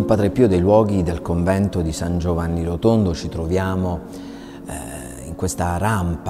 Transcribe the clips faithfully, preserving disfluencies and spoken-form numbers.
Padre Pio dei luoghi del convento di San Giovanni Rotondo ci troviamo eh, in questa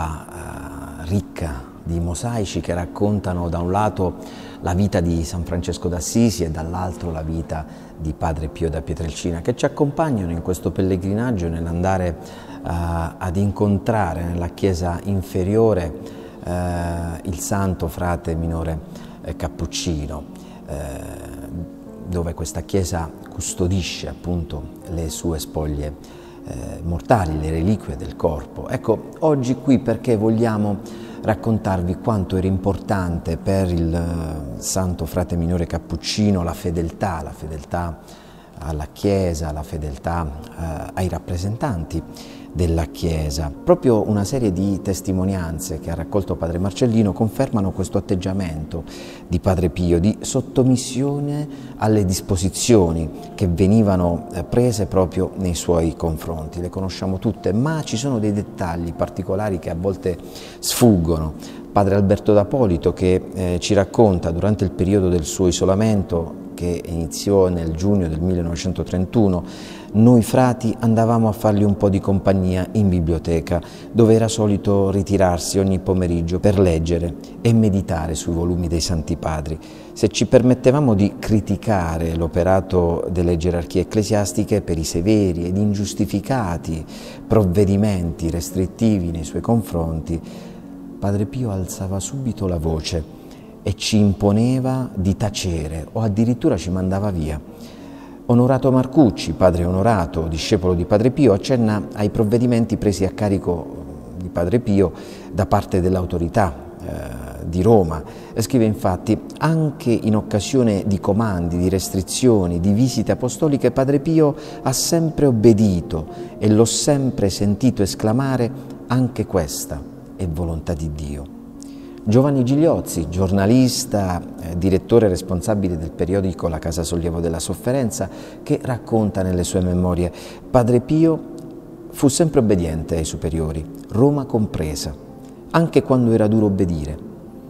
rampa eh, ricca di mosaici che raccontano da un lato la vita di San Francesco d'Assisi e dall'altro la vita di Padre Pio da Pietrelcina, che ci accompagnano in questo pellegrinaggio nell'andare eh, ad incontrare nella chiesa inferiore eh, il santo frate minore eh, Cappuccino, eh, dove questa chiesa custodisce appunto le sue spoglie eh, mortali, le reliquie del corpo. Ecco, oggi qui perché vogliamo raccontarvi quanto era importante per il uh, santo frate minore Cappuccino la fedeltà, la fedeltà alla Chiesa, la fedeltà uh, ai rappresentanti della Chiesa. Proprio una serie di testimonianze che ha raccolto Padre Marcellino confermano questo atteggiamento di Padre Pio, di sottomissione alle disposizioni che venivano prese proprio nei suoi confronti. Le conosciamo tutte, ma ci sono dei dettagli particolari che a volte sfuggono. Padre Alberto d'Apolito che eh, ci racconta durante il periodo del suo isolamento, che iniziò nel giugno del millenovecentotrentuno, noi frati andavamo a fargli un po' di compagnia in biblioteca, dove era solito ritirarsi ogni pomeriggio per leggere e meditare sui volumi dei Santi Padri. Se ci permettevamo di criticare l'operato delle gerarchie ecclesiastiche per i severi ed ingiustificati provvedimenti restrittivi nei suoi confronti, Padre Pio alzava subito la voce e ci imponeva di tacere o addirittura ci mandava via. Onorato Marcucci, padre Onorato, discepolo di Padre Pio, accenna ai provvedimenti presi a carico di Padre Pio da parte dell'autorità eh, di Roma. E scrive infatti: anche in occasione di comandi, di restrizioni, di visite apostoliche, Padre Pio ha sempre obbedito e l'ho sempre sentito esclamare: anche questa è volontà di Dio. Giovanni Gigliozzi, giornalista, eh, direttore responsabile del periodico La Casa Sollievo della Sofferenza, che racconta nelle sue memorie: Padre Pio fu sempre obbediente ai superiori, Roma compresa, anche quando era duro obbedire.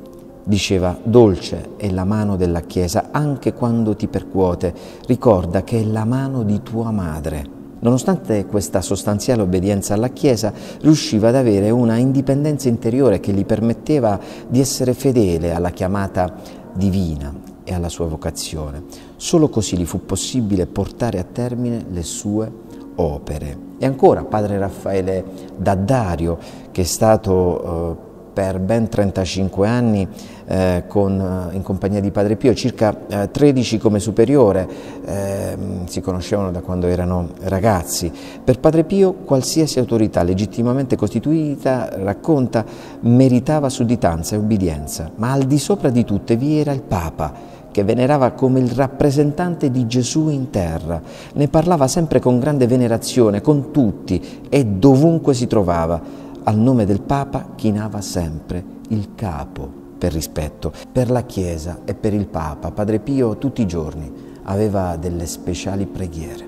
Diceva: dolce è la mano della Chiesa, anche quando ti percuote, ricorda che è la mano di tua madre. Nonostante questa sostanziale obbedienza alla Chiesa, riusciva ad avere una indipendenza interiore che gli permetteva di essere fedele alla chiamata divina e alla sua vocazione. Solo così gli fu possibile portare a termine le sue opere. E ancora Padre Raffaele D'Addario, che è stato eh, per ben trentacinque anni eh, con, in compagnia di Padre Pio, circa eh, tredici come superiore, eh, si conoscevano da quando erano ragazzi. Per Padre Pio qualsiasi autorità legittimamente costituita, racconta, meritava sudditanza e ubbidienza, ma al di sopra di tutte vi era il Papa, che venerava come il rappresentante di Gesù in terra. Ne parlava sempre con grande venerazione, con tutti e dovunque si trovava. Al nome del Papa chinava sempre il capo per rispetto. Per la Chiesa e per il Papa Padre Pio tutti i giorni aveva delle speciali preghiere.